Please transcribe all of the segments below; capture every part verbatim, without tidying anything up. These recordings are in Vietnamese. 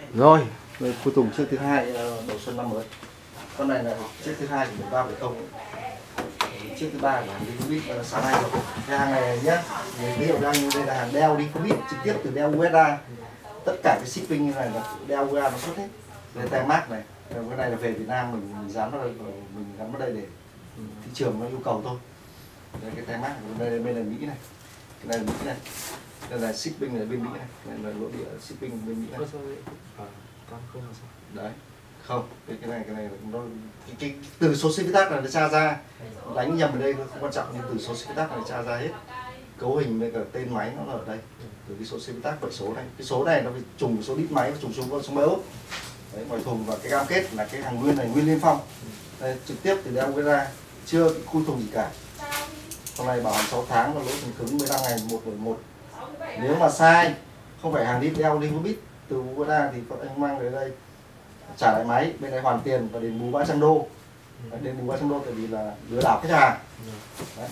Rồi, rồi cuối cùng chiếc thứ hai đầu xuân năm mới. Con này là chiếc thứ hai của ba phẩy không. Chiếc thứ ba là hàng đi Fobit sáng nay rồi. Cái hàng này nhá, ví dụ đang đây là hàng đeo đi Fobit trực tiếp từ đeo u ét a. Tất cả cái shipping như này là đeo u ét a nó xuất hết. Đây tem mác này. Cái này là về Việt Nam mình, mình dán vào đây, mình gắn vào đây để thị trường nó yêu cầu thôi. Đây cái tem mác, đây bên này Mỹ này. Cái này là Mỹ này. Đây là shipping ở bên Mỹ này, cái này là nội địa shipping bên Mỹ này. Đấy, không, cái cái này cái này nó cái, cái từ số xê vê tắc là nó tra ra, đánh nhầm ở đây không quan trọng, nhưng từ số xê vê tắc này tra ra hết. Cấu hình với cả tên máy nó là ở đây, từ cái số xê vê tắc bảy số này, cái số này nó phải trùng số đít máy và trùng số số máy ốp. Đấy, ngoài thùng và cái cam kết là cái hàng nguyên này nguyên liên phong. Đây, trực tiếp từ đeo ra, chưa cái khui thùng gì cả. Con này bảo hành sáu tháng và lỗ thùng cứng mười lăm ngày một đổi một. Nếu mà sai, không phải hàng đi đeo đi Fobit từ u ét a thì các anh mang về đây trả lại máy, bên này hoàn tiền và đền bù ba trăm đô. Đền bù ba trăm đô tại vì là lừa đảo khách hàng. Đấy.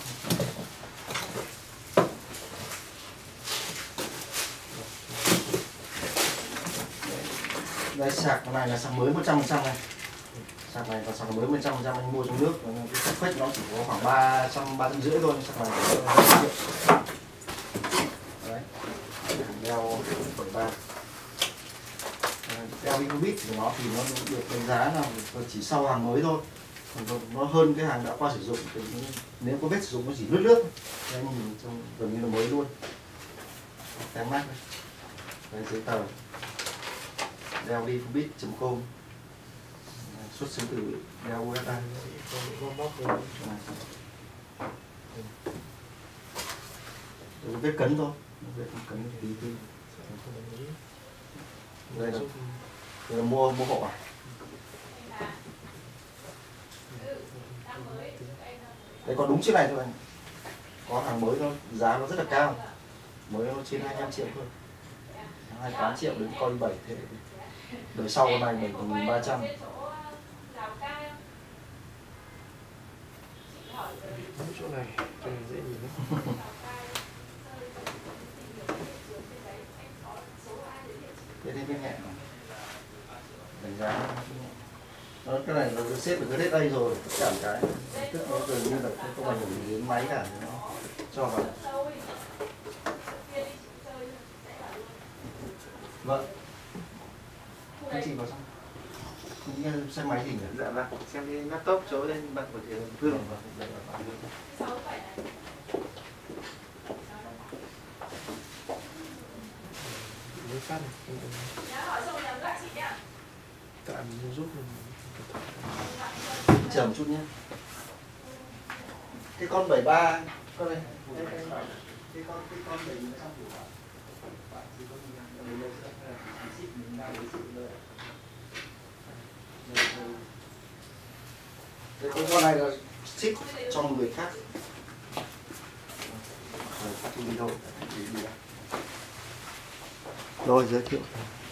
Đây sạc này là sạc mới một trăm phần trăm này. Sạc này là sạc mới một trăm phần trăm anh mua trong nước, cái sạc phách nó chỉ có khoảng ba trăm ba trăm rưỡi thôi, sạc này đấy. Đeo bảy ba. Đeo đi Fobit của nó thì nó được đánh giá là chỉ sau hàng mới thôi, còn nó hơn cái hàng đã qua sử dụng. Nếu có vết sử dụng nó chỉ lướt lướt, anh nhìn trong gần như là mới luôn. Tem mác đây, đây giấy tờ đeo đi Fobit chấm com, xuất xứ từ đeo u ét a. Vết cấn thôi, vết cấn tí tí. Đây là, đây là mua mua hộ à? Đây có đúng chiếc này thôi anh, có hàng mới thôi, giá nó rất là cao, mới nó trên hai mươi lăm triệu thôi, hai mươi tám triệu đến con bảy thế. Đời sau con này bảy nghìn ba trăm. Chỗ này, chỗ này dễ nhìn lắm. Thế thì bên hẹn đánh giá nó, cái này nó xếp được cái hết đây rồi, tất cả cái tức nó gần như là không ảnh hưởng đến máy cả, nó cho vào. Vâng, anh chị vào xong những xe máy gì nhỉ? Dạ vâng, xem cái laptop chỗ lên bật của thì Phương. Mới phát này. Tạm giúp mình chờ một chút nhé. Cái con bảy ba, con này, cái con cái con cái con bảy ba trăm của bạn. Bạn chỉ có gì làm đây đây ship mình đang lấy sự đây. Cái con này là ship cho một người khác. Rồi, phát đi thôi. Rồi giới thiệu.